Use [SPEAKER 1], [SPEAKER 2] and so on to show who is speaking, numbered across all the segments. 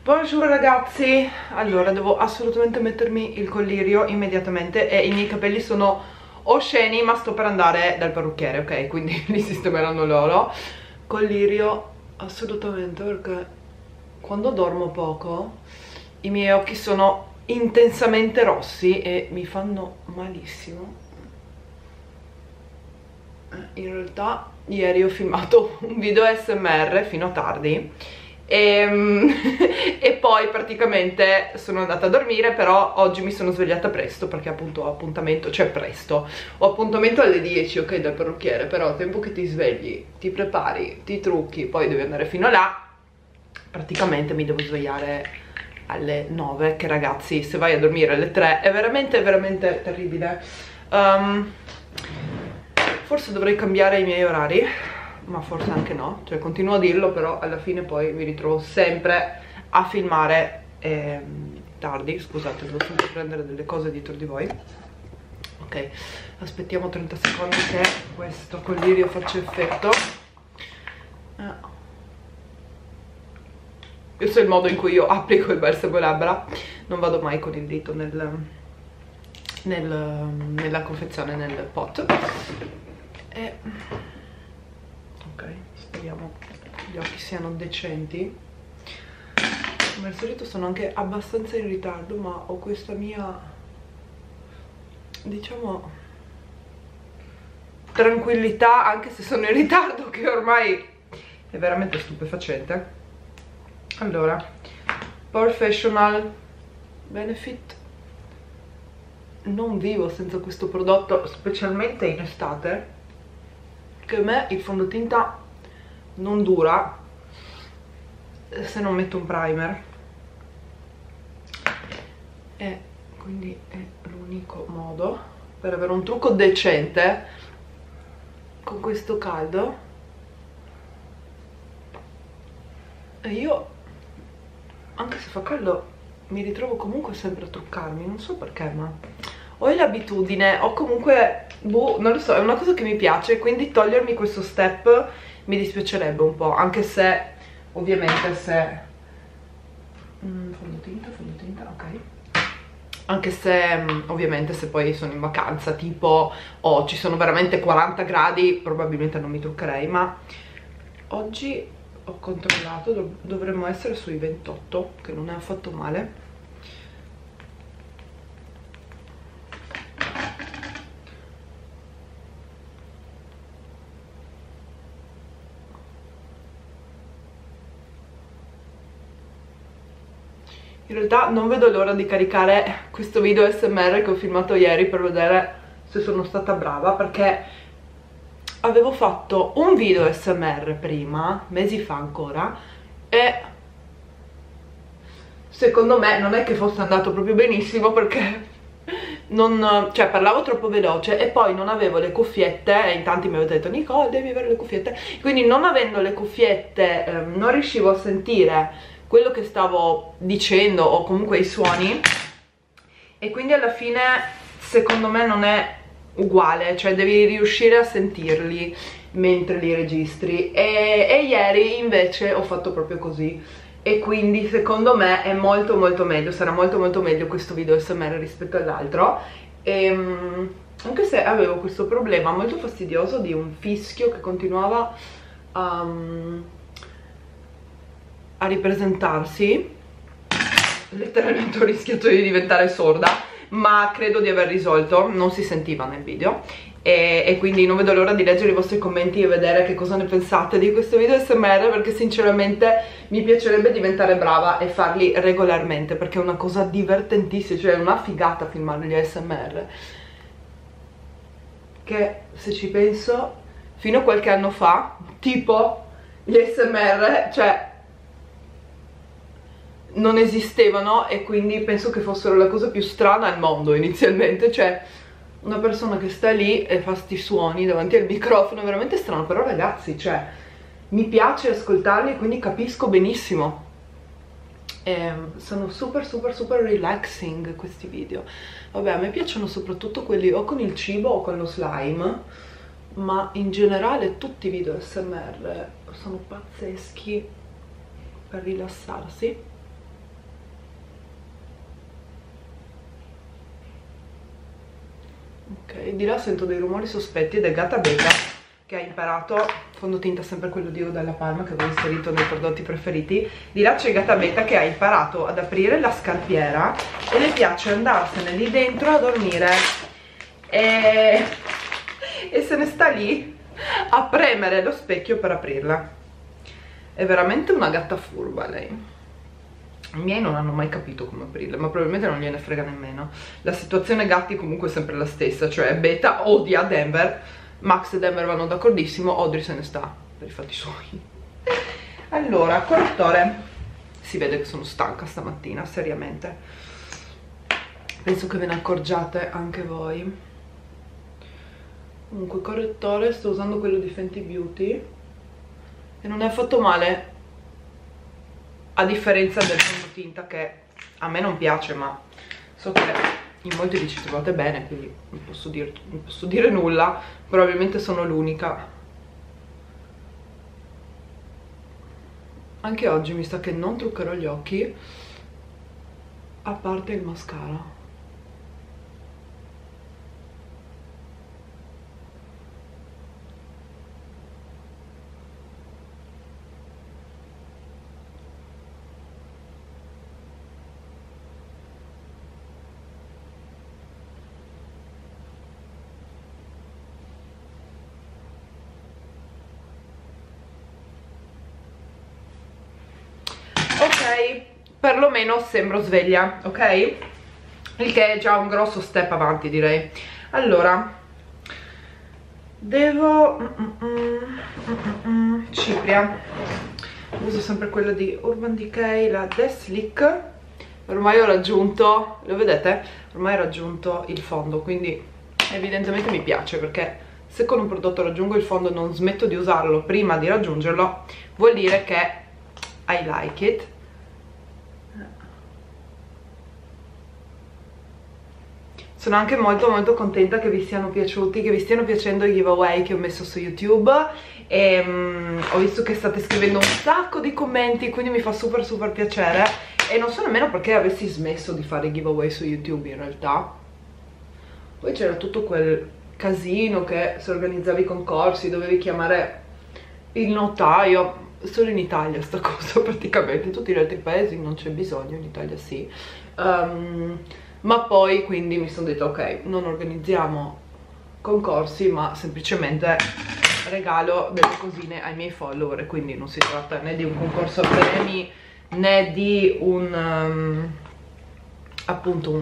[SPEAKER 1] Buongiorno ragazzi, allora devo assolutamente mettermi il collirio immediatamente e i miei capelli sono osceni, ma sto per andare dal parrucchiere, ok? Quindi li sistemeranno loro. Collirio assolutamente, perché quando dormo poco i miei occhi sono intensamente rossi e mi fanno malissimo. In realtà ieri ho filmato un video ASMR fino a tardi e poi praticamente sono andata a dormire, però oggi mi sono svegliata presto perché appunto ho appuntamento, cioè presto, ho appuntamento alle 10, ok, dal parrucchiere, però al tempo che ti svegli, ti prepari, ti trucchi, poi devi andare fino là, praticamente mi devo svegliare alle 9, che ragazzi, se vai a dormire alle 3 è veramente veramente terribile. Forse dovrei cambiare i miei orari, ma forse anche no, cioè continuo a dirlo, però alla fine poi mi ritrovo sempre a filmare tardi. Scusate, devo sempre prendere delle cose dietro di voi. Ok, aspettiamo 30 secondi che questo collirio faccia effetto. Questo è il modo in cui io applico il balsamo labbra, non vado mai con il dito nella confezione, nel pot. E ok, speriamo che gli occhi siano decenti. Come al solito sono anche abbastanza in ritardo, ma ho questa mia, diciamo, tranquillità anche se sono in ritardo, che ormai è veramente stupefacente. Allora, Professional Benefit, non vivo senza questo prodotto, specialmente in estate, che a me il fondotinta non dura se non metto un primer, e quindi è l'unico modo per avere un trucco decente con questo caldo. E io, anche se fa caldo, mi ritrovo comunque sempre a truccarmi, non so perché, ma ho l'abitudine, o comunque, boh, non lo so, è una cosa che mi piace, quindi togliermi questo step mi dispiacerebbe un po', anche se, ovviamente, se fondotinta, ok, anche se, ovviamente, se poi sono in vacanza, tipo, o ci sono veramente 40 gradi, probabilmente non mi truccherei, ma oggi ho controllato, dovremmo essere sui 28, che non è affatto male. In realtà non vedo l'ora di caricare questo video ASMR che ho filmato ieri per vedere se sono stata brava, perché avevo fatto un video ASMR prima, mesi fa ancora, e secondo me non è che fosse andato proprio benissimo, perché cioè parlavo troppo veloce e poi non avevo le cuffiette, e in tanti mi avete detto Nicole devi avere le cuffiette, quindi non avendo le cuffiette non riuscivo a sentire quello che stavo dicendo o comunque i suoni, e quindi alla fine secondo me non è uguale, cioè devi riuscire a sentirli mentre li registri, e ieri invece ho fatto proprio così, e quindi secondo me è molto molto meglio, sarà molto molto meglio questo video ASMR rispetto all'altro. Anche se avevo questo problema molto fastidioso di un fischio che continuava a ripresentarsi, letteralmente ho rischiato di diventare sorda, ma credo di aver risolto, non si sentiva nel video, e quindi non vedo l'ora di leggere i vostri commenti e vedere che cosa ne pensate di questo video ASMR, perché sinceramente mi piacerebbe diventare brava e farli regolarmente, perché è una cosa divertentissima, cioè è una figata filmare gli ASMR, che se ci penso fino a qualche anno fa, tipo, gli ASMR, cioè non esistevano, e quindi penso che fossero la cosa più strana al mondo inizialmente, cioè una persona che sta lì e fa sti suoni davanti al microfono, è veramente strano. Però ragazzi, cioè mi piace ascoltarli, quindi capisco benissimo, sono super super super relaxing questi video. Vabbè, a me piacciono soprattutto quelli o con il cibo o con lo slime, ma in generale tutti i video ASMR sono pazzeschi per rilassarsi. Ok, di là sento dei rumori sospetti ed è Gata Beta che ha imparato, fondotinta sempre quello di Eau Della Palma che avevo inserito nei prodotti preferiti. Di là c'è Gata Beta che ha imparato ad aprire la scarpiera e le piace andarsene lì dentro a dormire e se ne sta lì a premere lo specchio per aprirla. È veramente una gatta furba lei. I miei non hanno mai capito come aprirle, ma probabilmente non gliene frega nemmeno. La situazione gatti comunque è sempre la stessa, cioè Beta odia Denver, Max e Denver vanno d'accordissimo, Audrey se ne sta per i fatti suoi. Allora, correttore. Si vede che sono stanca stamattina, seriamente. Penso che ve ne accorgiate anche voi. Comunque correttore, sto usando quello di Fenty Beauty e non è affatto male, a differenza del fondotinta che a me non piace, ma so che in molti vi ci trovate bene, quindi non posso dire nulla, probabilmente sono l'unica. Anche oggi mi sa che non truccherò gli occhi, a parte il mascara. Ok, perlomeno sembro sveglia, ok? Il che è già un grosso step avanti, direi. Allora, devo... cipria. Uso sempre quella di Urban Decay, la The Slick. Ormai ho raggiunto, lo vedete? Ormai ho raggiunto il fondo, quindi evidentemente mi piace, perché se con un prodotto raggiungo il fondo e non smetto di usarlo prima di raggiungerlo, vuol dire che I like it. Sono anche molto contenta che vi siano piaciuti, che vi stiano piacendo i giveaway che ho messo su YouTube e ho visto che state scrivendo un sacco di commenti, quindi mi fa super piacere e non so nemmeno perché avessi smesso di fare i giveaway su YouTube in realtà. Poi c'era tutto quel casino che se organizzavi i concorsi dovevi chiamare il notaio. Solo in Italia sta cosa praticamente, in tutti gli altri paesi non c'è bisogno, in Italia sì. Ma poi quindi mi sono detto ok, non organizziamo concorsi ma semplicemente regalo delle cosine ai miei follower, quindi non si tratta né di un concorso a premi né di un appunto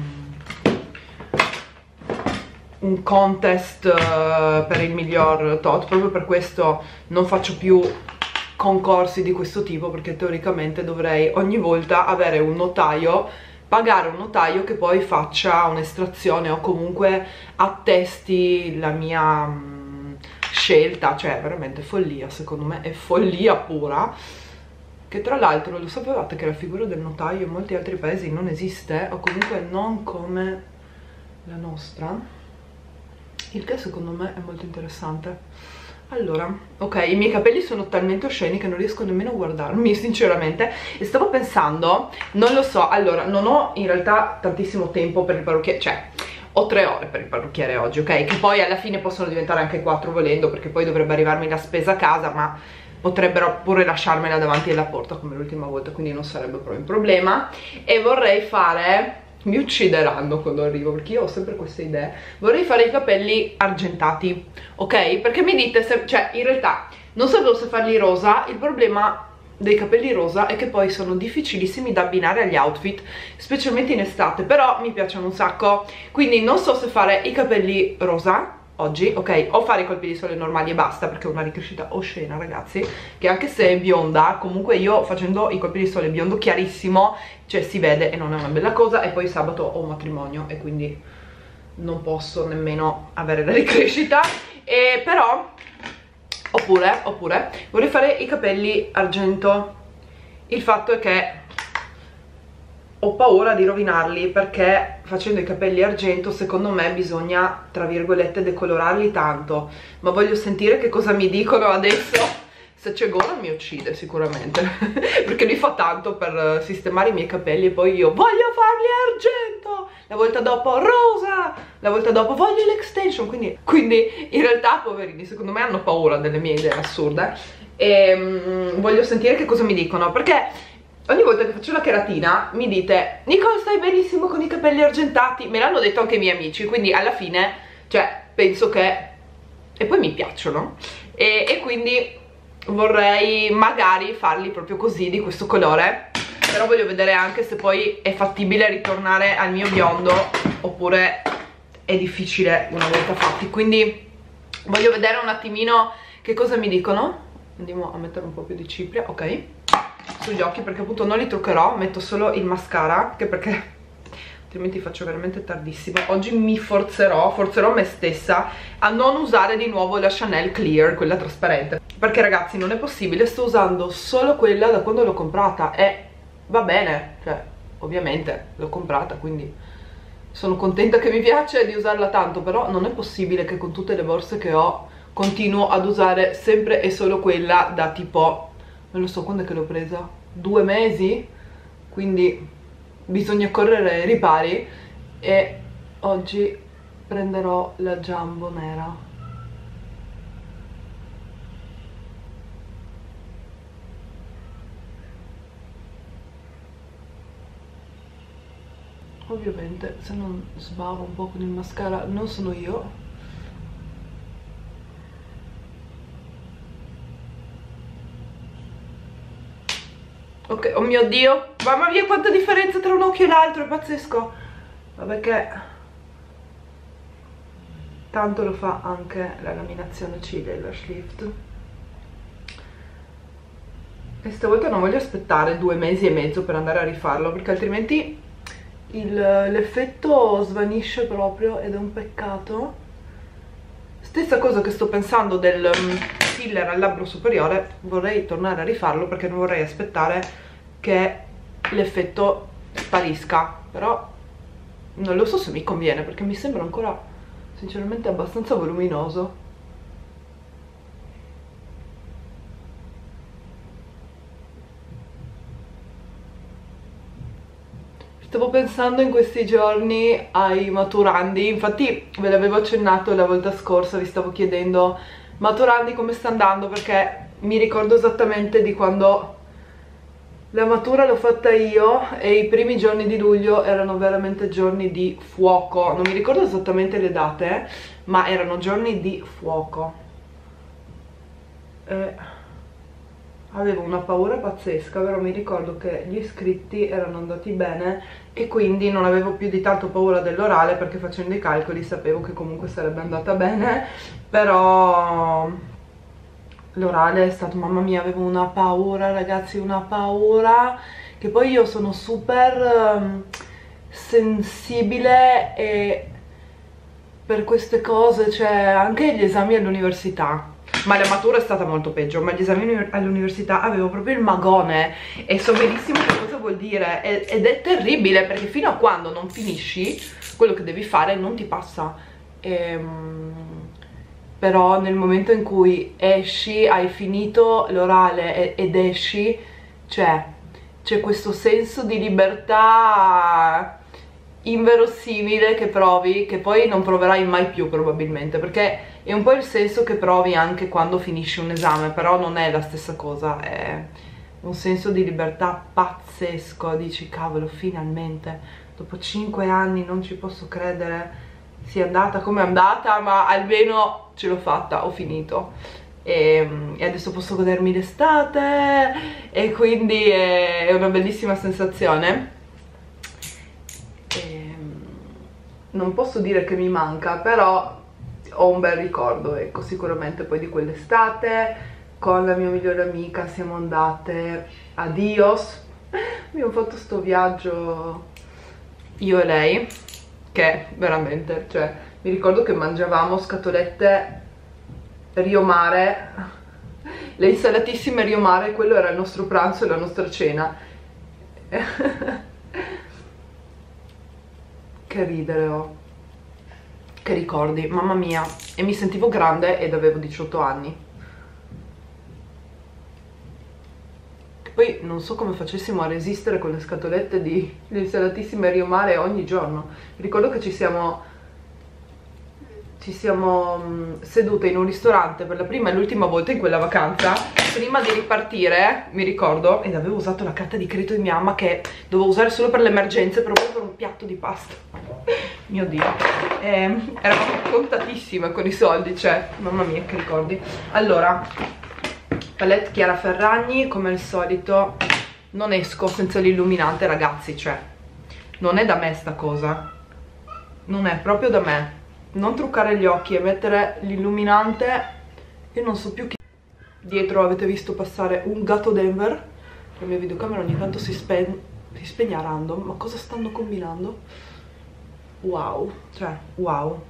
[SPEAKER 1] un contest per il miglior tot. Proprio per questo non faccio più concorsi di questo tipo, perché teoricamente dovrei ogni volta avere un notaio, pagare un notaio che poi faccia un'estrazione o comunque attesti la mia scelta. Cioè veramente follia, secondo me è follia pura. Che tra l'altro lo sapevate che la figura del notaio in molti altri paesi non esiste, o comunque non come la nostra, il che secondo me è molto interessante. Allora, ok, i miei capelli sono talmente osceni che non riesco nemmeno a guardarmi, sinceramente. E stavo pensando, non lo so, allora, non ho in realtà tantissimo tempo per il parrucchiere, cioè, ho 3 ore per il parrucchiere oggi, ok? Che poi alla fine possono diventare anche 4 volendo, perché poi dovrebbe arrivarmi la spesa a casa, ma potrebbero pure lasciarmela davanti alla porta come l'ultima volta, quindi non sarebbe proprio un problema. E vorrei fare... mi uccideranno quando arrivo, perché io ho sempre queste idee. Vorrei fare i capelli argentati, ok? Perché mi dite se, cioè in realtà non sapevo se farli rosa. Il problema dei capelli rosa è che poi sono difficilissimi da abbinare agli outfit, specialmente in estate, però mi piacciono un sacco, quindi non so se fare i capelli rosa oggi, ok, o fare i colpi di sole normali e basta, perché ho una ricrescita oscena, ragazzi, che anche se è bionda, comunque io facendo i colpi di sole biondo chiarissimo, cioè si vede e non è una bella cosa. E poi sabato ho un matrimonio e quindi non posso nemmeno avere la ricrescita. E però oppure vorrei fare i capelli argento. Il fatto è che ho paura di rovinarli, perché facendo i capelli argento secondo me bisogna, tra virgolette, decolorarli tanto. Ma voglio sentire che cosa mi dicono adesso se c'è Goran mi uccide sicuramente perché lui fa tanto per sistemare i miei capelli e poi io voglio farli argento, la volta dopo rosa, la volta dopo voglio l'extension, quindi in realtà poverini secondo me hanno paura delle mie idee assurde e voglio sentire che cosa mi dicono, perché ogni volta che faccio la cheratina mi dite Nicole stai benissimo con i capelli argentati, me l'hanno detto anche i miei amici, quindi alla fine cioè penso che, e poi mi piacciono e quindi vorrei magari farli proprio così, di questo colore, però voglio vedere anche se poi è fattibile ritornare al mio biondo oppure è difficile una volta fatti, quindi voglio vedere un attimino che cosa mi dicono. Andiamo a mettere un po' più di cipria, ok, sugli occhi perché appunto non li truccherò, metto solo il mascara, anche perché altrimenti faccio veramente tardissimo. Oggi mi forzerò me stessa a non usare di nuovo la Chanel Clear, quella trasparente, perché ragazzi non è possibile, sto usando solo quella da quando l'ho comprata e va bene, cioè ovviamente l'ho comprata quindi sono contenta che mi piace di usarla tanto, però non è possibile che con tutte le borse che ho continuo ad usare sempre e solo quella da tipo, non lo so quando è che l'ho presa, 2 mesi, quindi bisogna correre ai ripari e oggi prenderò la Jumbo nera. Ovviamente se non sbavo un po' con il mascara non sono io. Ok, oh mio Dio, mamma mia quanta differenza tra un occhio e l'altro, è pazzesco. Vabbè che tanto lo fa anche la laminazione ciglia e il lash lift. E stavolta non voglio aspettare 2 mesi e mezzo per andare a rifarlo, perché altrimenti l'effetto svanisce proprio ed è un peccato. Stessa cosa che sto pensando del filler al labbro superiore, vorrei tornare a rifarlo perché non vorrei aspettare che l'effetto sparisca, però non lo so se mi conviene perché mi sembra ancora sinceramente abbastanza voluminoso. Stavo pensando in questi giorni ai maturandi, infatti ve l'avevo accennato la volta scorsa, vi stavo chiedendo maturandi come sta andando, perché mi ricordo esattamente di quando la matura l'ho fatta io e i primi giorni di luglio erano veramente giorni di fuoco, non mi ricordo esattamente le date, ma erano giorni di fuoco. Avevo una paura pazzesca, però mi ricordo che gli iscritti erano andati bene e quindi non avevo più di tanto paura dell'orale, perché facendo i calcoli sapevo che comunque sarebbe andata bene, però l'orale è stato, mamma mia, avevo una paura ragazzi, una paura, che poi io sono super sensibile e per queste cose, cioè anche gli esami all'università. Ma la matura è stata molto peggio, ma gli esami all'università avevo proprio il magone e so benissimo che cosa vuol dire ed è terribile perché fino a quando non finisci quello che devi fare non ti passa. Però nel momento in cui esci, hai finito l'orale ed esci, c'è questo senso di libertà inverosimile che provi, che poi non proverai mai più probabilmente, perché è un po' il senso che provi anche quando finisci un esame, però non è la stessa cosa, è un senso di libertà pazzesco, dici cavolo finalmente, dopo 5 anni non ci posso credere sia andata come è andata, ma almeno ce l'ho fatta, ho finito e adesso posso godermi l'estate e quindi è una bellissima sensazione. Non posso dire che mi manca, però ho un bel ricordo, ecco, sicuramente poi di quell'estate con la mia migliore amica siamo andate a Dios, abbiamo fatto sto viaggio io e lei che veramente, cioè mi ricordo che mangiavamo scatolette Rio Mare, le insalatissime Rio Mare, quello era il nostro pranzo e la nostra cena. Che ridere ho, che ricordi, mamma mia, e mi sentivo grande ed avevo 18 anni. non so come facessimo a resistere con le scatolette di insalatissime Rio Mare ogni giorno. Ricordo che ci siamo sedute in un ristorante per la prima e l'ultima volta in quella vacanza. Prima di ripartire, mi ricordo, ed avevo usato la carta di credito di mia mamma che dovevo usare solo per le emergenze, proprio per un piatto di pasta. Mio Dio, eravamo contatissime con i soldi, cioè, mamma mia che ricordi. Allora, palette Chiara Ferragni, come al solito. Non esco senza l'illuminante, ragazzi, cioè, non è da me sta cosa, non è proprio da me. Non truccare gli occhi e mettere l'illuminante. Io non so più chi. Dietro avete visto passare un gatto Denver. La mia videocamera ogni tanto si spegne a random. Ma cosa stanno combinando? Wow, cioè wow.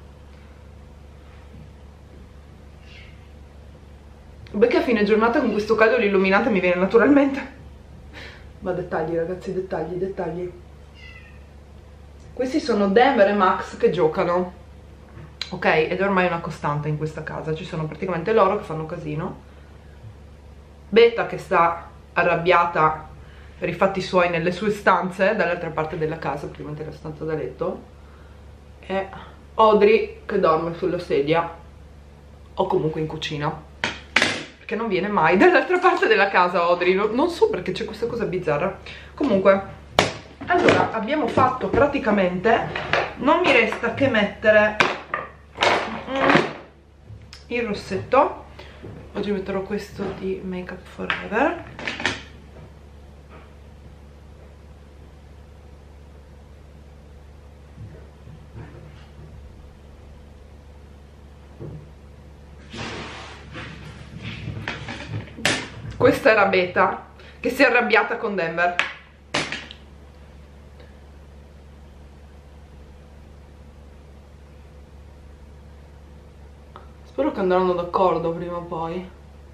[SPEAKER 1] Perché a fine giornata con questo caldo l'illuminante mi viene naturalmente. Ma dettagli, ragazzi, dettagli, dettagli. Questi sono Denver e Max che giocano, ok? Ed è ormai una costante in questa casa. Ci sono praticamente loro che fanno casino, Beta che sta arrabbiata per i fatti suoi nelle sue stanze dall'altra parte della casa, praticamente la stanza da letto, e Audrey che dorme sulla sedia o comunque in cucina, perché non viene mai dall'altra parte della casa Audrey, non so perché c'è questa cosa bizzarra. Comunque, allora, abbiamo fatto praticamente, non mi resta che mettere il rossetto. Oggi metterò questo di Make Up Forever. Questa era Beta che si è arrabbiata con Denver. Spero che andranno d'accordo prima o poi.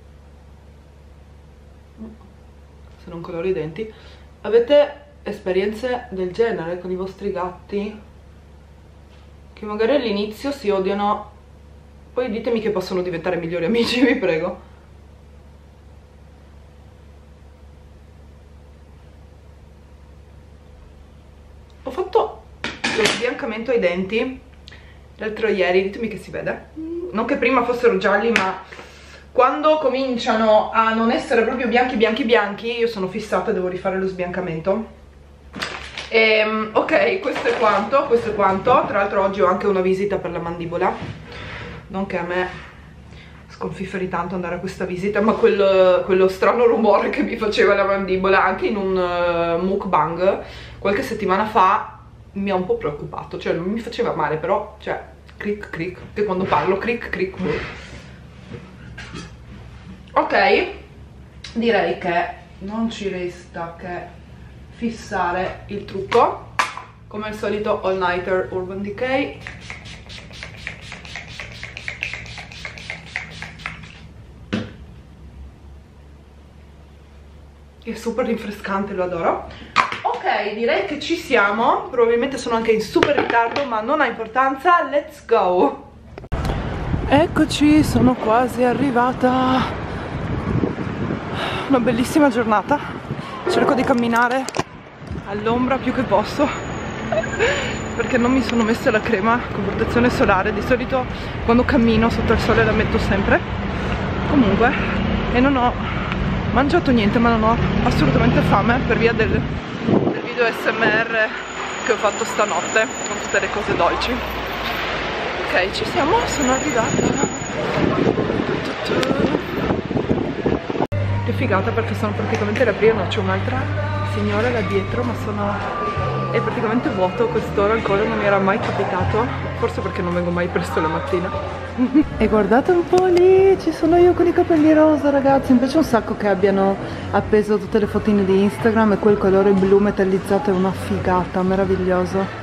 [SPEAKER 1] Se non coloro i denti. Avete esperienze del genere con i vostri gatti? Che magari all'inizio si odiano, poi ditemi che possono diventare migliori amici, vi prego. Ho fatto lo sbiancamento ai denti l'altro ieri, ditemi che si vede. Non che prima fossero gialli, ma quando cominciano a non essere proprio bianchi bianchi bianchi io sono fissata, devo rifare lo sbiancamento. Ok, questo è quanto. Tra l'altro oggi ho anche una visita per la mandibola. Non che a me sconfifferi tanto andare a questa visita, ma quello strano rumore che mi faceva la mandibola anche in un mukbang qualche settimana fa mi ha un po' preoccupato. Cioè non mi faceva male, però, cioè, cric cric, che quando parlo cric cric. Ok, direi che non ci resta che fissare il trucco. Come al solito All Nighter Urban Decay. È super rinfrescante, lo adoro. Ok, direi che ci siamo. Probabilmente sono anche in super ritardo, ma non ha importanza. Let's go. Eccoci, sono quasi arrivata. Una bellissima giornata. Cerco di camminare all'ombra più che posso perché non mi sono messa la crema con protezione solare. Di solito quando cammino sotto il sole la metto sempre. Comunque, e non ho mangiato niente, ma non ho assolutamente fame per via del video SMR che ho fatto stanotte con tutte le cose dolci. Ok, ci siamo, sono arrivata. Che figata, perché sono praticamente la prima, c'è un'altra signora là dietro, ma è praticamente vuoto quest'ora ancora, non mi era mai capitato, forse perché non vengo mai presto la mattina. E guardate un po' lì, ci sono io con i capelli rosa, ragazzi. Mi piace un sacco che abbiano appeso tutte le fotine di Instagram e quel colore blu metallizzato è una figata, meraviglioso.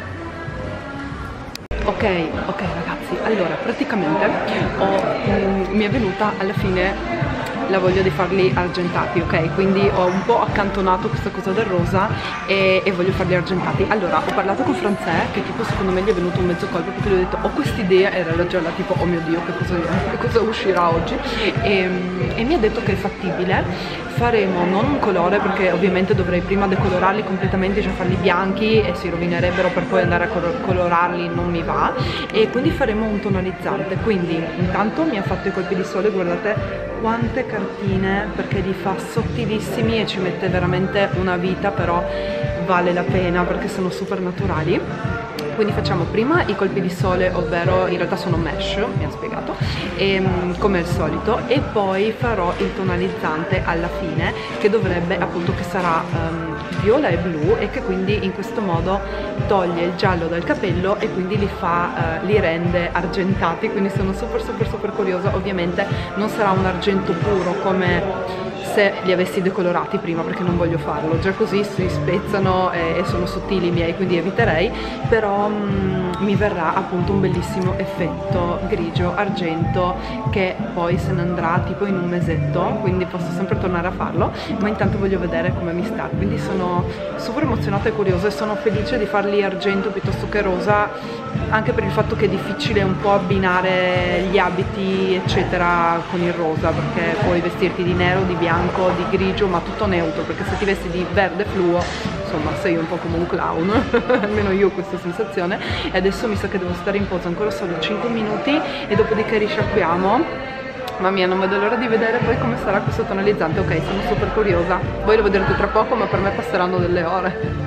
[SPEAKER 1] Ok ragazzi, allora praticamente mi è venuta alla fine la voglia di farli argentati, ok? Quindi ho un po' accantonato questa cosa del rosa e voglio farli argentati. Allora, ho parlato con Franzè, che tipo secondo me gli è venuto un mezzo colpo, perché gli ho detto ho quest'idea, era già là tipo oh mio Dio, che cosa uscirà oggi, e mi ha detto che è fattibile. Faremo non un colore, perché ovviamente dovrei prima decolorarli completamente, cioè farli bianchi e si rovinerebbero, per poi andare a colorarli non mi va, e quindi faremo un tonalizzante. Quindi intanto mi ha fatto i colpi di sole, guardate quante cartine, perché li fa sottilissimi e ci mette veramente una vita, però vale la pena perché sono super naturali. Quindi facciamo prima i colpi di sole, ovvero in realtà sono mesh, mi ha spiegato, come al solito, e poi farò il tonalizzante alla fine, che dovrebbe appunto, che sarà viola e blu, e che quindi in questo modo toglie il giallo dal capello e quindi li rende argentati. Quindi sono super curiosa. Ovviamente non sarà un argento puro come se li avessi decolorati prima, perché non voglio farlo, già così si spezzano e sono sottili i miei, quindi eviterei. Però mi verrà appunto un bellissimo effetto grigio argento, che poi se ne andrà tipo in un mesetto, quindi posso sempre tornare a farlo, ma intanto voglio vedere come mi sta. Quindi sono super emozionata e curiosa, e sono felice di farli argento piuttosto che rosa, anche per il fatto che è difficile un po' abbinare gli abiti eccetera con il rosa, perché puoi vestirti di nero, di bianco, di grigio, ma tutto neutro, perché se ti vesti di verde fluo, insomma, sei un po' come un clown, almeno io ho questa sensazione. E adesso mi sa che devo stare in posa ancora solo 5 minuti e dopodiché risciacquiamo. Mamma mia, non vedo l'ora di vedere poi come sarà questo tonalizzante. Ok, sono super curiosa, voi lo vedrete tra poco, ma per me passeranno delle ore.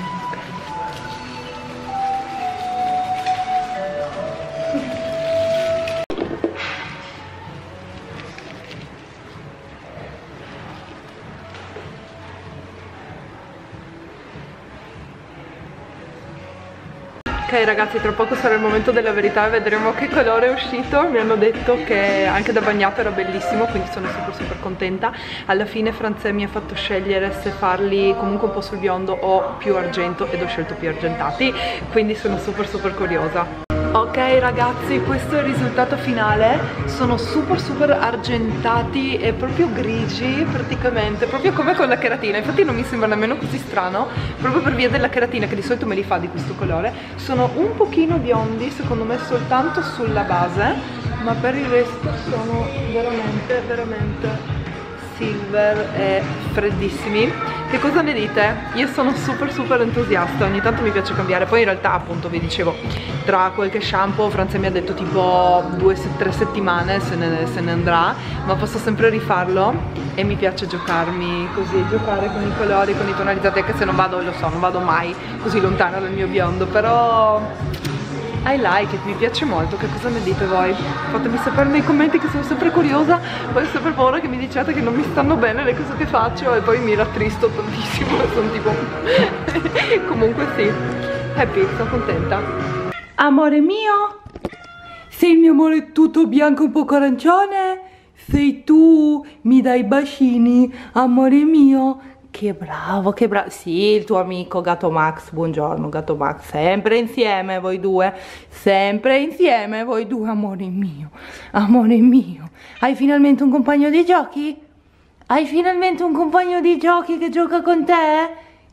[SPEAKER 1] Ok ragazzi, tra poco sarà il momento della verità e vedremo che colore è uscito. Mi hanno detto che anche da bagnato era bellissimo, quindi sono super contenta. Alla fine Franzè mi ha fatto scegliere se farli comunque un po' sul biondo o più argento, ed ho scelto più argentati, quindi sono super curiosa. Ok ragazzi, questo è il risultato finale. Sono super argentati e proprio grigi praticamente, proprio come con la cheratina. Infatti non mi sembra nemmeno così strano, proprio per via della cheratina, che di solito me li fa di questo colore. Sono un pochino biondi secondo me soltanto sulla base, ma per il resto sono veramente silver e freddissimi. Che cosa ne dite? Io sono super entusiasta, ogni tanto mi piace cambiare. Poi in realtà appunto vi dicevo, tra qualche shampoo Franzè mi ha detto tipo 2-3 settimane se ne andrà, ma posso sempre rifarlo e mi piace giocarmi così, giocare con i colori, con i tonalizzati, anche se non vado, lo so, non vado mai così lontana dal mio biondo, però I like it, mi piace molto. Che cosa ne dite voi? Fatemi sapere nei commenti, che sono sempre curiosa. Poi ho sempre paura che mi diciate che non mi stanno bene le cose che faccio e poi mi rattristo tantissimo e sono tipo comunque sì, happy, sono contenta. Amore mio, sei il mio amore tutto bianco un po' arancione? Sei tu, mi dai bacini, amore mio. Che bravo, che bravo. Sì, il tuo amico Gatto Max. Buongiorno Gatto Max. Sempre insieme voi due. Sempre insieme voi due, amore mio. Amore mio. Hai finalmente un compagno di giochi? Hai finalmente un compagno di giochi che gioca con te?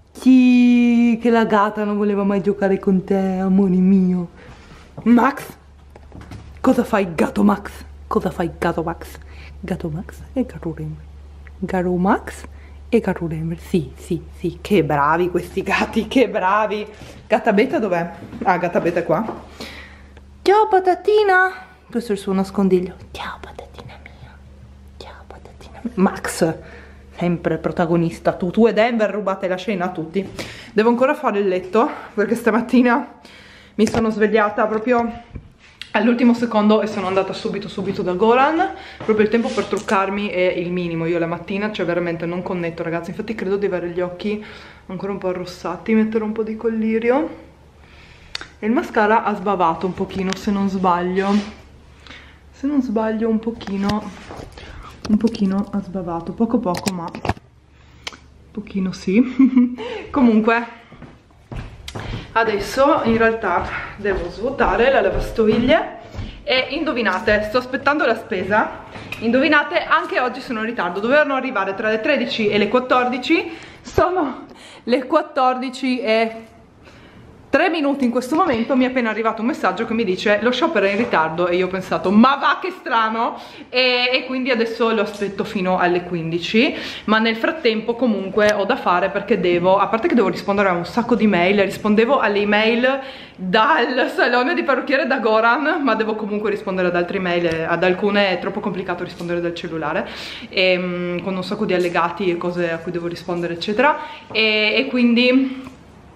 [SPEAKER 1] Sì, che la gatta non voleva mai giocare con te, amore mio. Max? Cosa fai, Gatto Max? Cosa fai, Gatto Max? Gatto Max e Gatto Rember. Gatto Max e Gatto Rember. Sì, che bravi questi gatti, che bravi. Gatta Beta dov'è? Ah, Gatta Beta è qua. Ciao patatina. Questo è il suo nascondiglio. Ciao patatina mia. Ciao patatina mia. Max, sempre protagonista. Tu e Denver rubate la scena a tutti. Devo ancora fare il letto, perché stamattina mi sono svegliata proprio all'ultimo secondo e sono andata subito da Goran. Proprio il tempo per truccarmi è il minimo. Io la mattina, cioè veramente non connetto ragazzi. Infatti credo di avere gli occhi ancora un po' arrossati. Metterò un po' di collirio. E il mascara ha sbavato un pochino, se non sbaglio. Se non sbaglio un pochino ha sbavato. Poco ma un pochino sì. Comunque adesso in realtà devo svuotare la lavastoviglie e indovinate, sto aspettando la spesa indovinate, anche oggi sono in ritardo. Dovevano arrivare tra le 13 e le 14, sono le 14 e 3 minuti in questo momento. Mi è appena arrivato un messaggio che mi dice lo shopper è in ritardo, e io ho pensato ma va che strano, e quindi adesso lo aspetto fino alle 15, ma nel frattempo comunque ho da fare, perché devo, a parte che devo rispondere a un sacco di mail, rispondevo alle email dal salone di parrucchiere da Goran, ma devo comunque rispondere ad altre mail, ad alcune è troppo complicato rispondere dal cellulare, con un sacco di allegati e cose a cui devo rispondere eccetera, e quindi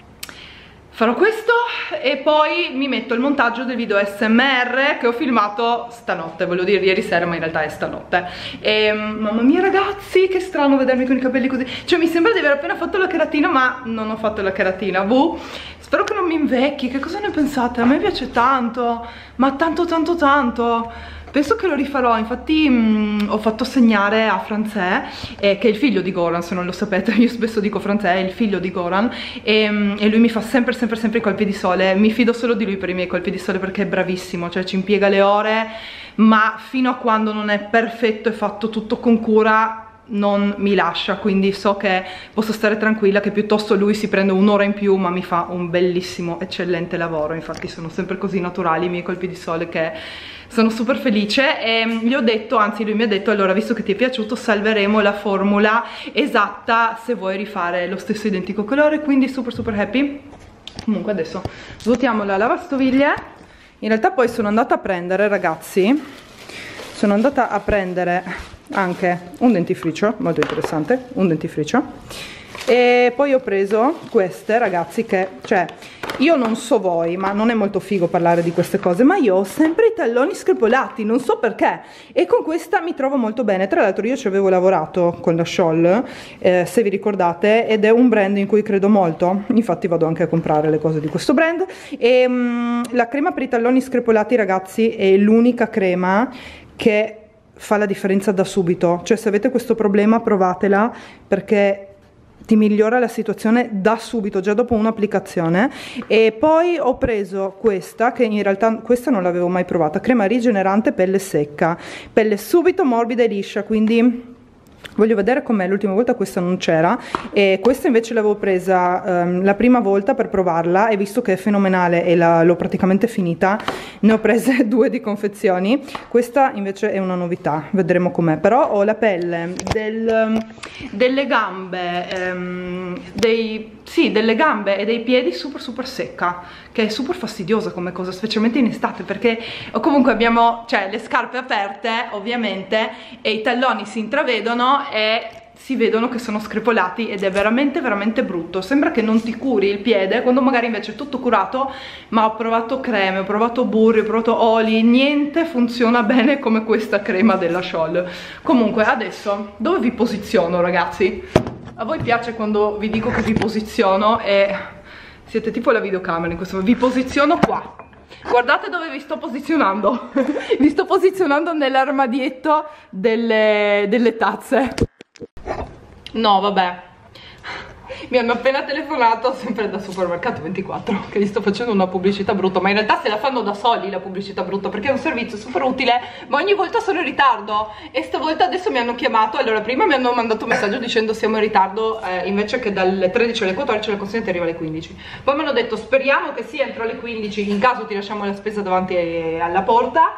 [SPEAKER 1] farò questo e poi mi metto il montaggio del video SMR che ho filmato stanotte, volevo dire ieri sera ma in realtà è stanotte. Mamma mia ragazzi, che strano vedermi con i capelli così, cioè mi sembra di aver appena fatto la cheratina ma non ho fatto la cheratina. Spero che non mi invecchi, che cosa ne pensate? A me piace tanto, ma tanto tanto tanto. Penso che lo rifarò, infatti ho fatto segnare a Franzè, che è il figlio di Goran, se non lo sapete, io spesso dico Franzè, è il figlio di Goran, e lui mi fa sempre i colpi di sole. Mi fido solo di lui per i miei colpi di sole perché è bravissimo, cioè ci impiega le ore, ma fino a quando non è perfetto e fatto tutto con cura non mi lascia, quindi so che posso stare tranquilla che piuttosto lui si prende un'ora in più ma mi fa un bellissimo, eccellente lavoro. Infatti sono sempre così naturali i miei colpi di sole che sono super felice, e gli ho detto, anzi lui mi ha detto allora visto che ti è piaciuto salveremo la formula esatta se vuoi rifare lo stesso identico colore, quindi super happy. Comunque adesso svuotiamo la lavastoviglie. In realtà poi sono andata a prendere, ragazzi, sono andata a prendere anche un dentifricio, molto interessante, un dentifricio, e poi ho preso queste, ragazzi, che, cioè, io non so voi, ma non è molto figo parlare di queste cose, ma io ho sempre i talloni screpolati, non so perché, e con questa mi trovo molto bene. Tra l'altro io ci avevo lavorato con la Scholl, se vi ricordate, ed è un brand in cui credo molto, infatti vado anche a comprare le cose di questo brand, e la crema per i talloni screpolati, ragazzi, è l'unica crema che fa la differenza da subito. Cioè se avete questo problema provatela, perché ti migliora la situazione da subito, già dopo un'applicazione. E poi ho preso questa, che in realtà questa non l'avevo mai provata, crema rigenerante pelle secca, pelle subito morbida e liscia, quindi voglio vedere com'è. L'ultima volta questa non c'era, e questa invece l'avevo presa la prima volta per provarla, e visto che è fenomenale e l'ho praticamente finita, ne ho prese 2 di confezioni. Questa invece è una novità, vedremo com'è. Però ho la pelle delle gambe, delle gambe e dei piedi super secca, che è super fastidiosa come cosa, specialmente in estate, perché comunque abbiamo, cioè, le scarpe aperte ovviamente e i talloni si intravedono e si vedono che sono screpolati, ed è veramente brutto. Sembra che non ti curi il piede quando magari invece è tutto curato. Ma ho provato creme, ho provato burri, ho provato oli, niente funziona bene come questa crema della Scholl. Comunque adesso dove vi posiziono, ragazzi? A voi piace quando vi dico che vi posiziono e siete tipo la videocamera in questo momento? Vi posiziono qua. Guardate dove vi sto posizionando. Vi sto posizionando nell'armadietto delle tazze. No, vabbè, mi hanno appena telefonato, sempre da Supermercato 24, che gli sto facendo una pubblicità brutta, ma in realtà se la fanno da soli la pubblicità brutta, perché è un servizio super utile, ma ogni volta sono in ritardo. E stavolta adesso mi hanno chiamato. Allora prima mi hanno mandato un messaggio dicendo siamo in ritardo, invece che dalle 13 alle 14 la consegna ti arriva alle 15. Poi mi hanno detto speriamo che sia entro le 15, in caso ti lasciamo la spesa davanti alla porta.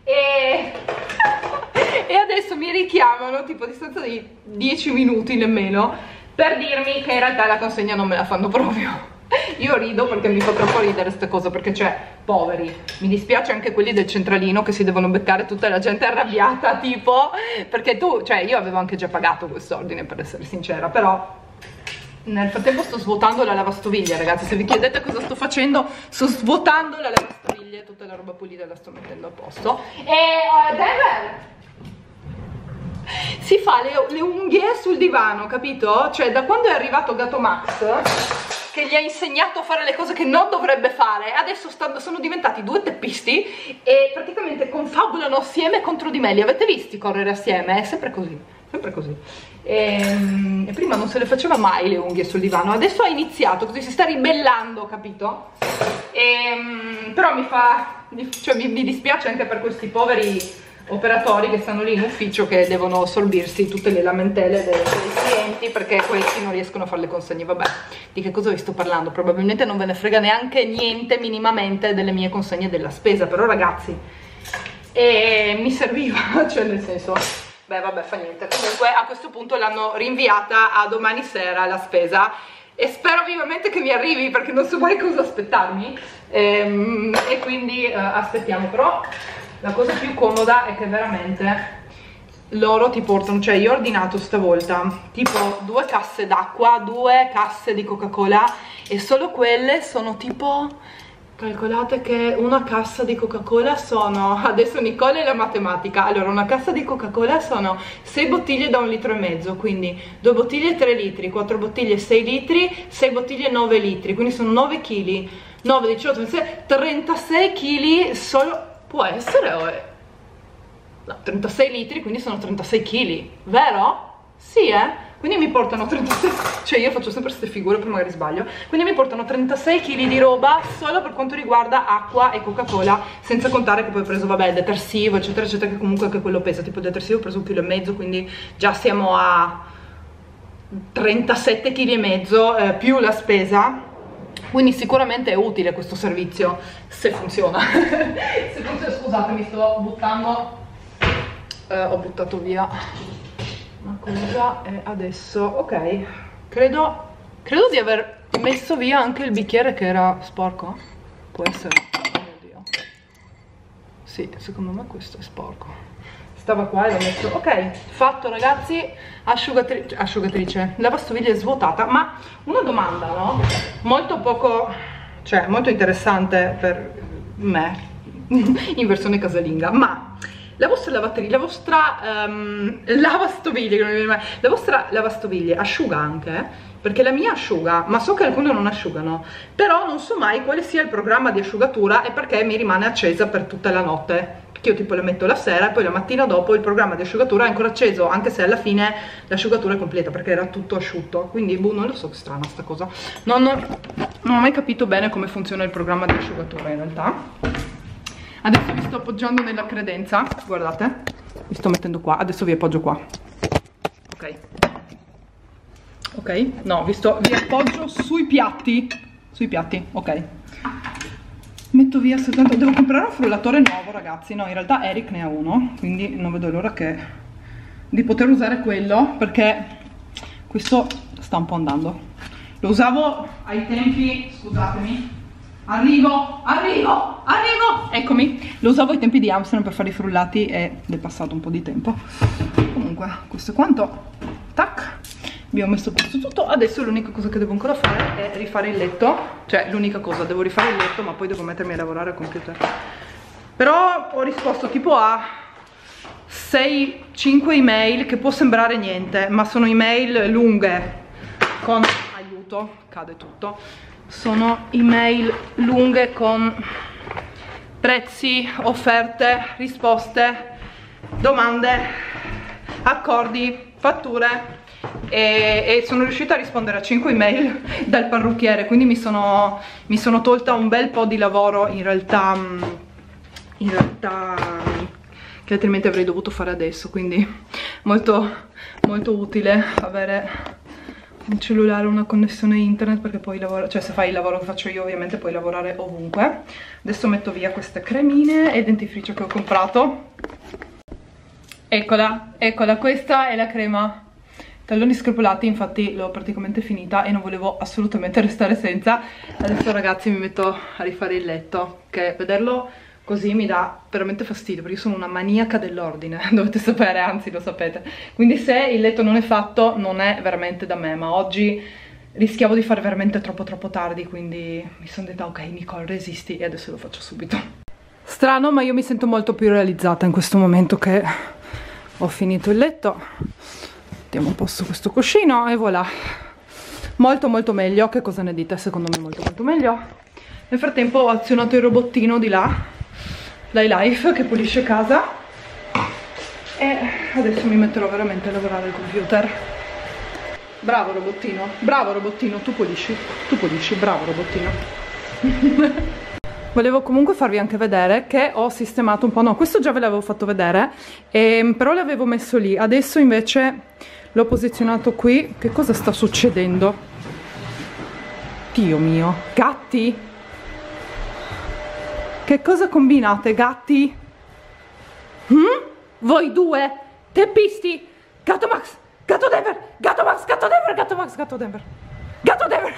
[SPEAKER 1] E adesso mi richiamano tipo a distanza di 10 minuti nemmeno per dirmi che in realtà la consegna non me la fanno proprio. Io rido perché mi fa troppo ridere queste cose, perché cioè, poveri, mi dispiace anche quelli del centralino che si devono beccare tutta la gente arrabbiata, tipo, perché tu, cioè io avevo anche già pagato quest'ordine, per essere sincera, però nel frattempo sto svuotando la lavastoviglie, ragazzi. Se vi chiedete cosa sto facendo, sto svuotando la lavastoviglie, tutta la roba pulita la sto mettendo a posto. E Dever si fa le unghie sul divano, capito? Cioè da quando è arrivato Gatto Max, che gli ha insegnato a fare le cose che non dovrebbe fare, adesso sono diventati 2 teppisti e praticamente confabulano assieme contro di me. Li avete visti correre assieme? È sempre così, sempre così. E prima non se le faceva mai le unghie sul divano, adesso ha iniziato, così si sta ribellando, capito? Però mi dispiace anche per questi poveri
[SPEAKER 2] operatori che stanno lì in ufficio che devono sorbirsi tutte le lamentele dei clienti perché questi non riescono a fare le consegne. Vabbè, di che cosa vi sto parlando? Probabilmente non ve ne frega neanche niente minimamente delle mie consegne della spesa, però ragazzi, mi serviva, cioè nel senso, beh vabbè, fa niente. Comunque a questo punto l'hanno rinviata a domani sera la spesa e spero vivamente che mi arrivi perché non so mai cosa aspettarmi, e quindi aspettiamo. Però la cosa più comoda è che veramente loro ti portano, cioè io ho ordinato stavolta tipo 2 casse d'acqua, 2 casse di Coca-Cola e solo quelle sono tipo, calcolate che una cassa di Coca-Cola sono, adesso Nicole è la matematica, allora una cassa di Coca-Cola sono 6 bottiglie da 1,5 litri, quindi 2 bottiglie 3 litri, 4 bottiglie 6 litri, 6 bottiglie 9 litri, quindi sono 9 kg, 9, 18, 26, 36 kg solo, può essere, no, 36 litri, quindi sono 36 kg, vero? Sì, quindi mi portano 36, cioè io faccio sempre queste figure, poi magari sbaglio, quindi mi portano 36 kg di roba solo per quanto riguarda acqua e Coca-Cola, senza contare che poi ho preso, vabbè, detersivo, eccetera, eccetera, che comunque anche quello pesa, tipo il detersivo ho preso 1,5 kg, quindi già siamo a 37,5 kg più la spesa. Quindi sicuramente è utile questo servizio, se funziona. Se funziona, scusate, mi sto buttando, ho buttato via una cosa e adesso, ok, credo di aver messo via anche il bicchiere che era sporco, può essere, oh mio Dio, sì, secondo me questo è sporco, stava qua e l'ho messo, ok, fatto ragazzi. Asciugatrice, lavastoviglie svuotata. Ma una domanda, no? Molto poco, cioè molto interessante per me in versione casalinga, ma la vostra lavatrice, la vostra lavastoviglie, la vostra lavastoviglie asciuga anche? Perché la mia asciuga, ma so che alcune non asciugano, però non so mai quale sia il programma di asciugatura e perché mi rimane accesa per tutta la notte. Che io tipo le metto la sera e poi la mattina dopo il programma di asciugatura è ancora acceso, anche se alla fine l'asciugatura è completa perché era tutto asciutto, quindi boh, non lo so, che strana sta cosa, non ho mai capito bene come funziona il programma di asciugatura in realtà. Adesso vi sto appoggiando nella credenza, guardate, vi sto mettendo qua, adesso vi appoggio qua, ok, no, vi appoggio sui piatti, ok. Metto via soltanto, devo comprare un frullatore nuovo ragazzi, no in realtà Eric ne ha uno, quindi non vedo l'ora di poter usare quello perché questo sta un po' andando. Lo usavo ai tempi, scusatemi, arrivo, eccomi, lo usavo ai tempi di Amsterdam per fare i frullati ed è passato un po' di tempo. Comunque questo è quanto, tac. Abbiamo messo a posto tutto, adesso l'unica cosa che devo ancora fare è rifare il letto, cioè l'unica cosa, devo rifare il letto ma poi devo mettermi a lavorare al computer. Però ho risposto tipo a 6-5 email che può sembrare niente, ma sono email lunghe con, aiuto, cade tutto, sono email lunghe con prezzi, offerte, risposte, domande, accordi, fatture. E sono riuscita a rispondere a 5 email dal parrucchiere, quindi mi sono tolta un bel po' di lavoro in realtà che altrimenti avrei dovuto fare adesso, quindi molto molto utile avere un cellulare, una connessione internet, perché poi lavoro, cioè se fai il lavoro che faccio io ovviamente puoi lavorare ovunque. Adesso metto via queste cremine e dentifricio che ho comprato. Eccola, questa è la crema talloni screpolati, infatti l'ho praticamente finita e non volevo assolutamente restare senza. Adesso ragazzi mi metto a rifare il letto, che vederlo così mi dà veramente fastidio perché io sono una maniaca dell'ordine, dovete sapere, anzi lo sapete, quindi se il letto non è fatto non è veramente da me, ma oggi rischiavo di fare veramente troppo tardi, quindi mi sono detta ok Nicole, resisti, e adesso lo faccio subito. Strano, ma io mi sento molto più realizzata in questo momento che ho finito il letto. Mettiamo a posto questo cuscino e voilà, molto meglio. Che cosa ne dite? Secondo me molto meglio. Nel frattempo ho azionato il robottino di là, l'iLife, che pulisce casa, e adesso mi metterò veramente a lavorare al computer. Bravo robottino, tu pulisci, bravo robottino. volevo comunque farvi anche vedere che ho sistemato un po', no, questo già ve l'avevo fatto vedere, però l'avevo messo lì, adesso invece l'ho posizionato qui. Che cosa sta succedendo? Dio mio, gatti? Che cosa combinate, gatti? Voi due, teppisti, gatto Max, gatto Denver, gatto Max, gatto Denver, gatto Max, gatto Denver, gatto Denver.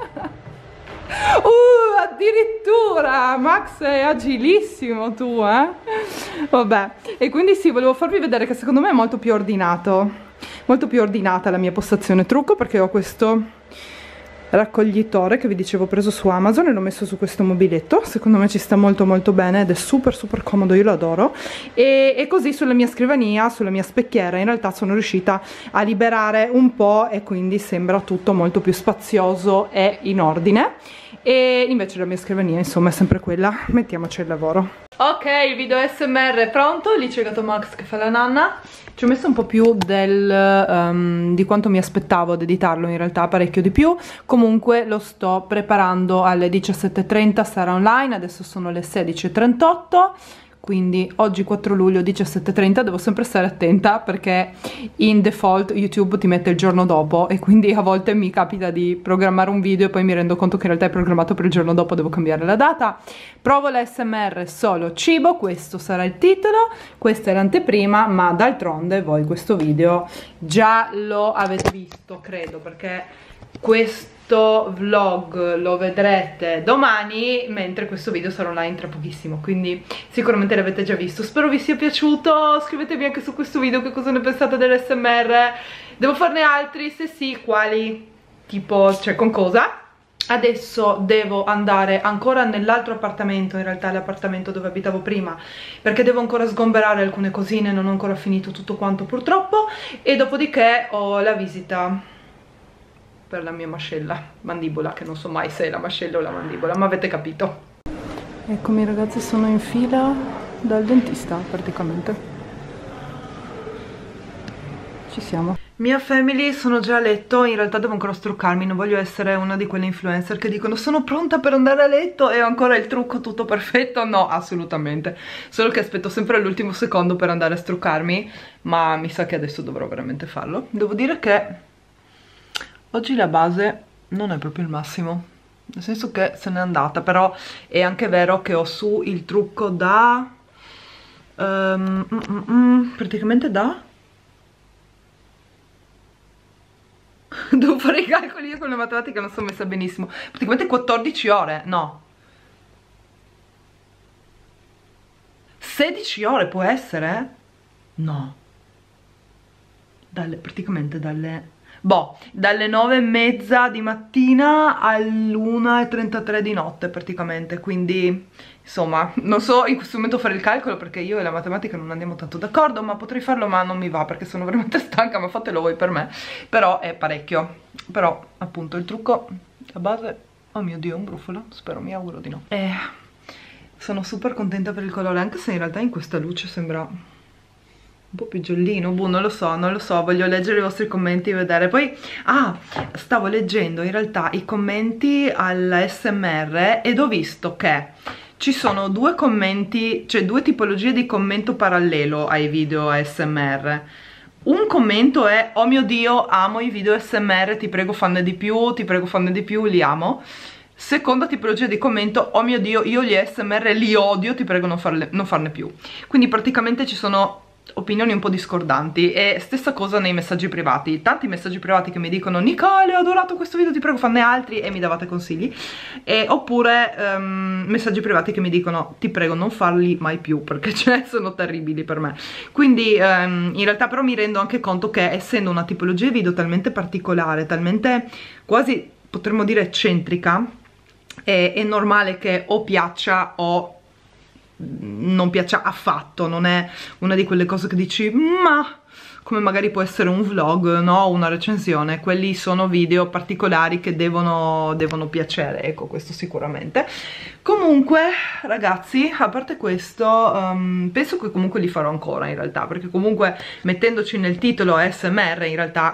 [SPEAKER 2] Addirittura Max è agilissimo tu, eh? Vabbè, e quindi sì, volevo farvi vedere che secondo me è molto più ordinato, molto più ordinata la mia postazione trucco, perché ho questo raccoglitore che vi dicevo ho preso su Amazon e l'ho messo su questo mobiletto. Secondo me ci sta molto molto bene ed è super super comodo, io lo adoro. E così sulla mia scrivania, sulla mia specchiera, in realtà sono riuscita a liberare un po' e quindi sembra tutto molto più spazioso e in ordine. E invece la mia scrivania insomma è sempre quella, mettiamoci al lavoro. Ok, il video SMR è pronto, lì c'è il gatto Max che fa la nanna. Ci ho messo un po' più di quanto mi aspettavo ad editarlo, in realtà parecchio di più. Comunque lo sto preparando alle 17:30, sarà online, adesso sono le 16:38. Quindi oggi 4 luglio 17:30, devo sempre stare attenta perché in default YouTube ti mette il giorno dopo e quindi a volte mi capita di programmare un video e poi mi rendo conto che in realtà è programmato per il giorno dopo, devo cambiare la data. Provo la SMR solo cibo, questo sarà il titolo, questa è l'anteprima, ma d'altronde voi questo video già lo avete visto, credo, perché questo vlog lo vedrete domani, mentre questo video sarà online tra pochissimo, quindi sicuramente l'avete già visto. Spero vi sia piaciuto, scrivetemi anche su questo video che cosa ne pensate dell'SMR, devo farne altri, se sì, quali, tipo, cioè con cosa. Adesso devo andare ancora nell'altro appartamento, in realtà l'appartamento dove abitavo prima, perché devo ancora sgomberare alcune cosine, non ho ancora finito tutto quanto purtroppo, e dopodiché ho la visita per la mia mascella, mandibola, che non so mai se è la mascella o la mandibola, ma avete capito. Eccomi ragazzi, sono in fila dal dentista praticamente. Ci siamo. Mia family, sono già a letto, in realtà devo ancora struccarmi, non voglio essere una di quelle influencer che dicono sono pronta per andare a letto e ho ancora il trucco tutto perfetto. No, assolutamente, solo che aspetto sempre all'ultimo secondo per andare a struccarmi, ma mi sa che adesso dovrò veramente farlo. Devo dire che oggi la base non è proprio il massimo, nel senso che se n'è andata, però è anche vero che ho su il trucco da praticamente da devo fare i calcoli, io con la matematica non sono messa benissimo, praticamente 14 ore, no, 16 ore può essere? No, praticamente dalle 9:30 di mattina all'1:33 di notte praticamente, quindi insomma non so in questo momento fare il calcolo perché io e la matematica non andiamo tanto d'accordo, ma potrei farlo, ma non mi va perché sono veramente stanca, ma fatelo voi per me, però è parecchio. Però appunto il trucco, la base, oh mio Dio, un brufolo, spero, mi auguro di no. Sono super contenta per il colore, anche se in realtà in questa luce sembra un po' più giallino, boh, non lo so, voglio leggere i vostri commenti e vedere. Poi, stavo leggendo in realtà i commenti all'SMR ed ho visto che ci sono due commenti, cioè due tipologie di commento parallelo ai video ASMR. Un commento è: oh mio Dio, amo i video ASMR, ti prego fanne di più, ti prego fanne di più, li amo. Seconda tipologia di commento: oh mio Dio, io gli ASMR li odio, ti prego non farne più. Quindi praticamente ci sono opinioni un po' discordanti, e stessa cosa nei messaggi privati, tanti messaggi privati che mi dicono Nicole, ho adorato questo video, ti prego fanne altri, e mi davate consigli, oppure messaggi privati che mi dicono ti prego non farli mai più perché sono terribili per me. Quindi in realtà però mi rendo anche conto che, essendo una tipologia di video talmente particolare, talmente quasi potremmo dire eccentrica, è normale che o piaccia o non piaccia affatto. Non è una di quelle cose che dici ma come magari può essere un vlog, no? Una recensione. Quelli sono video particolari che devono piacere, ecco, questo sicuramente. Comunque ragazzi, a parte questo, penso che comunque li farò ancora in realtà, perché comunque mettendoci nel titolo ASMR in realtà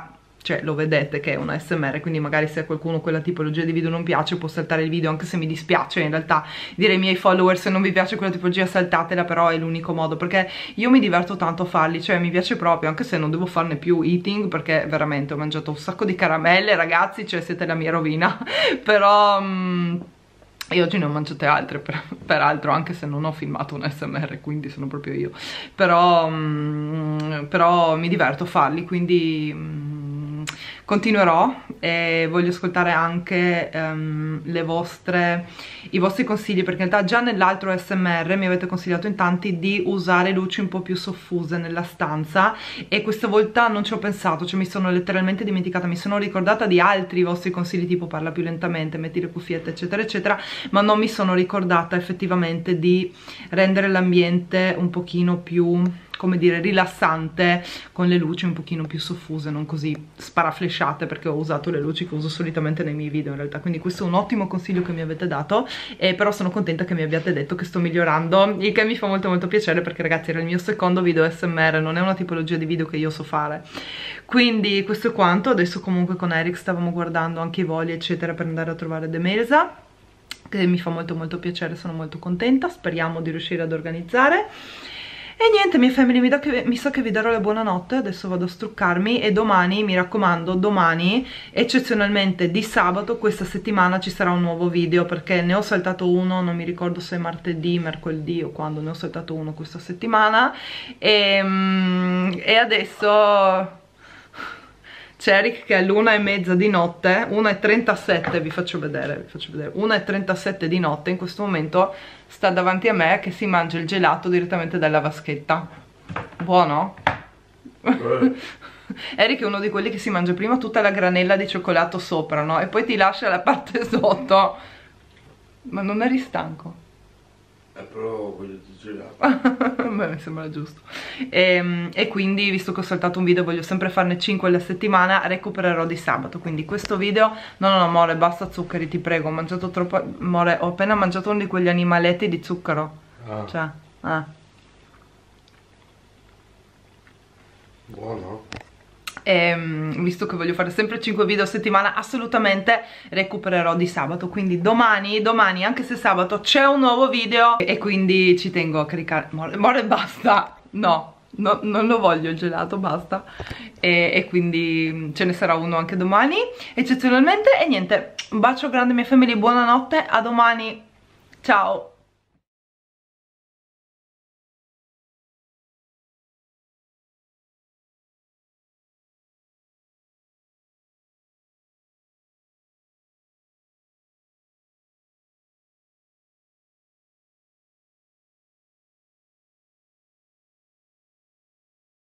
[SPEAKER 1] cioè lo vedete che è una ASMR, quindi magari se a qualcuno quella tipologia di video non piace può saltare il video, anche se mi dispiace in realtà dire ai miei follower se non vi piace quella tipologia saltatela, però è l'unico modo, perché io mi diverto tanto a farli, cioè mi piace proprio, anche se non devo farne più eating, perché veramente ho mangiato un sacco di caramelle ragazzi, cioè siete la mia rovina però e oggi ne ho mangiate altre peraltro, anche se non ho filmato un ASMR, quindi sono proprio io, però mi diverto a farli, quindi continuerò e voglio ascoltare anche i vostri consigli, perché in realtà già nell'altro ASMR mi avete consigliato in tanti di usare luci un po' più soffuse nella stanza e questa volta non ci ho pensato, cioè mi sono letteralmente dimenticata, mi sono ricordata di altri vostri consigli tipo parla più lentamente, metti le cuffiette eccetera eccetera, ma non mi sono ricordata effettivamente di rendere l'ambiente un pochino più, come dire, rilassante, con le luci un pochino più soffuse, non così sparaflesciate, perché ho usato le luci che uso solitamente nei miei video in realtà, quindi questo è un ottimo consiglio che mi avete dato, però sono contenta che mi abbiate detto che sto migliorando, il che mi fa molto molto piacere, perché ragazzi era il mio secondo video ASMR, non è una tipologia di video che io so fare, quindi questo è quanto. Adesso comunque con Eric stavamo guardando anche i voli eccetera per andare a trovare The Mesa, che mi fa molto molto piacere, sono molto contenta, speriamo di riuscire ad organizzare. E niente, mia family, mi sa che vi darò la buonanotte, adesso vado a struccarmi e domani, mi raccomando, domani, eccezionalmente di sabato, questa settimana ci sarà un nuovo video, perché ne ho saltato uno, non mi ricordo se è martedì, mercoledì o quando, ne ho saltato uno questa settimana, e adesso c'è Eric che è l'1:30 di notte, 1:37, vi faccio vedere, 1:37 di notte, in questo momento sta davanti a me che si mangia il gelato direttamente dalla vaschetta. Buono? Eric è uno di quelli che si mangia prima tutta la granella di cioccolato sopra, no? E poi ti lascia la parte sotto. Ma non eri stanco?
[SPEAKER 3] Però voglio di gelato.
[SPEAKER 1] Beh, mi sembra giusto. E quindi, visto che ho saltato un video, voglio sempre farne 5 alla settimana, recupererò di sabato. Quindi questo video, no amore, basta zuccheri, ti prego, ho mangiato troppo, amore, ho appena mangiato uno di quegli animaletti di zucchero. Cioè,
[SPEAKER 3] Buono.
[SPEAKER 1] Visto che voglio fare sempre 5 video a settimana, assolutamente recupererò di sabato, quindi domani anche se sabato c'è un nuovo video e quindi ci tengo a caricare. More basta, no, non lo voglio il gelato, basta, e quindi ce ne sarà uno anche domani eccezionalmente. E niente, un bacio grande mia famiglia, buonanotte, a domani, ciao.